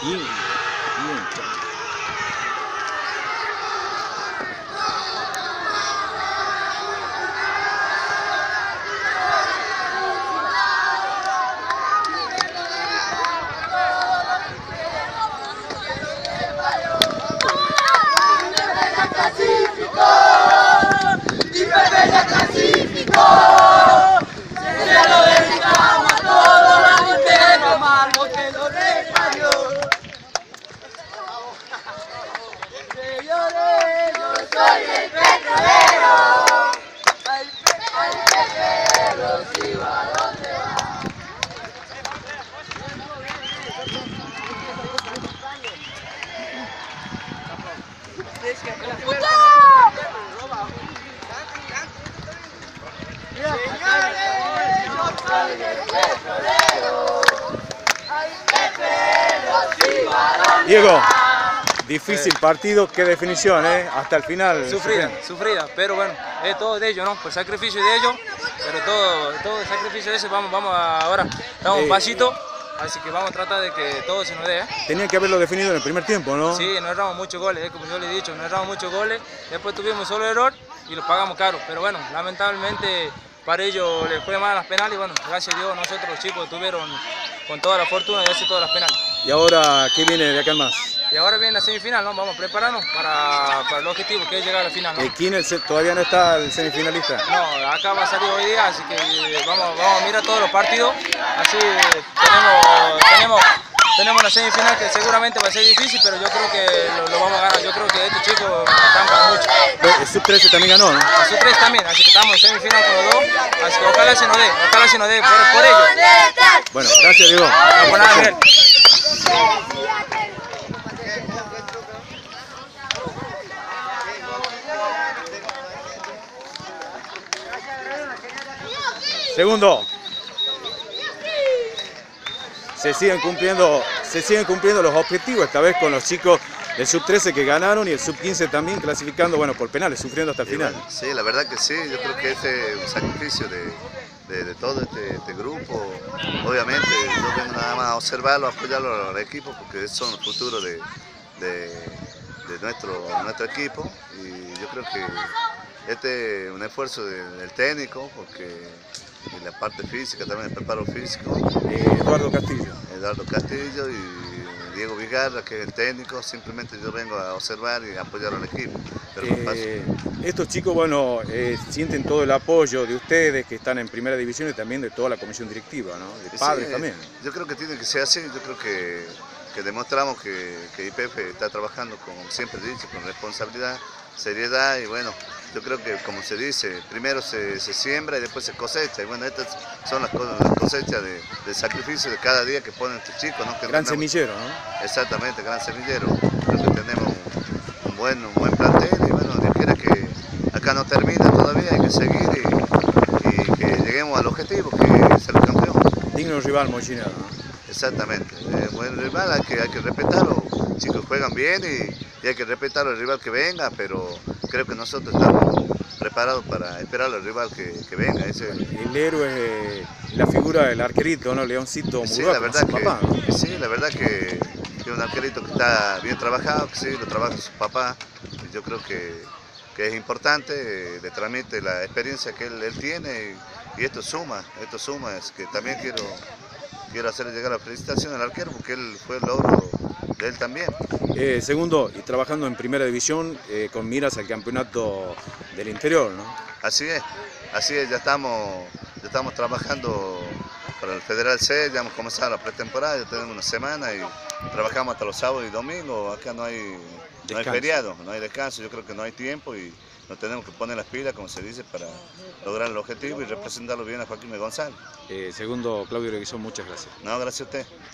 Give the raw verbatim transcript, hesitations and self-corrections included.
Bien, bien. Diego, difícil partido, qué definición, ¿eh? Hasta el final. Sufrida, sufrida, pero bueno, es todo de ellos, ¿no? Por sacrificio de ellos, pero todo, todo el sacrificio de ese, vamos, vamos a, ahora, estamos un Eh, pasito, así que vamos a tratar de que todo se nos dé, ¿eh? Tenían que haberlo definido en el primer tiempo, ¿no? Sí, no erramos muchos goles, ¿eh? Como yo le he dicho, no erramos muchos goles, después tuvimos un solo error y lo pagamos caro, pero bueno, lamentablemente para ellos les fue mal las penales y bueno, gracias a Dios nosotros los chicos tuvieron con toda la fortuna de hacer todas las penales. Y ahora, ¿qué viene de acá en más? Y ahora viene la semifinal, ¿no? Vamos a prepararnos para, para el objetivo que es llegar a la final, ¿no? Eh, ¿Quién es el- todavía no está el semifinalista? No, acá va a salir hoy día, así que vamos, vamos a mirar todos los partidos, así tenemos, tenemos, tenemos una semifinal que seguramente va a ser difícil, pero yo creo que lo, lo vamos a ganar, yo creo que estos chicos están para mucho. El sub trece también ganó, ¿no? A su tres también, así que estamos en semifinal con los dos, así que ojalá se nos dé, ojalá se nos dé por, por ellos. Bueno, gracias, Diego. No, por nada, Miguel. Segundo. Se siguen cumpliendo, se siguen cumpliendo los objetivos, esta vez con los chicos del sub trece que ganaron y el sub quince también clasificando, bueno, por penales, sufriendo hasta el final. Bueno, sí, la verdad que sí, yo creo que este es un sacrificio de, de, de todo este, este grupo. Obviamente yo vengo nada más a observarlo, a apoyarlo al equipo, porque son el futuro de, de, de nuestro, nuestro equipo, y yo creo que este es un esfuerzo de- del técnico, porque y la parte física, también el preparo físico, Eh, Eduardo Castillo. Eduardo Castillo y Diego Vigarra, que es el técnico. Simplemente yo vengo a observar y a apoyar al equipo. Pero no pasa. Eh, estos chicos, bueno, eh, sienten todo el apoyo de ustedes que están en primera división y también de toda la comisión directiva, ¿no? De padres Sí, también. yo creo que tiene que ser así. Yo creo que, que demostramos que, que I P F está trabajando, como siempre he dicho, con responsabilidad, seriedad, y bueno, yo creo que, como se dice, primero se, se siembra y después se cosecha, y bueno, estas son las, cosas, las cosechas de, de sacrificio de cada día que ponen estos chicos, ¿no? Que Gran tenemos- semillero, ¿no? Exactamente, gran semillero. Creo que tenemos un, un buen, un buen plantel, y bueno, Dios quiera que acá no termina todavía, hay que seguir y, y que lleguemos al objetivo, que es ser campeón. Digno rival, Moichinado, ¿no? Exactamente, es un buen rival, hay que, hay que respetarlo. Los chicos juegan bien y, y hay que respetar al rival que venga, pero creo que nosotros estamos preparados para esperar al rival que, que venga. Ese, El héroe, eh, la figura del arquerito, ¿no? Leoncito sí, Murúa, la como verdad su que, papá, ¿no? sí, la verdad que es un arquerito que está bien trabajado, que sí, lo trabaja su papá, y yo creo que, que es importante, eh, le transmite la experiencia que él, él tiene, y, y esto suma, esto suma, es que también quiero, quiero hacerle llegar la felicitación al arquero, porque él fue el logro de él también. Eh, segundo, y trabajando en primera división eh, con miras al campeonato del interior, ¿no? Así es, así es, ya estamos, ya estamos trabajando para el Federal C, ya hemos comenzado la pretemporada, ya tenemos una semana y trabajamos hasta los sábados y domingos. Acá no hay, no hay Descanso. feriado, no hay descanso, yo creo que no hay tiempo y nos tenemos que poner las pilas, como se dice, para lograr el objetivo y representarlo bien a Joaquín González. Eh, segundo, Claudio Leguizón, muchas gracias. No, gracias a usted.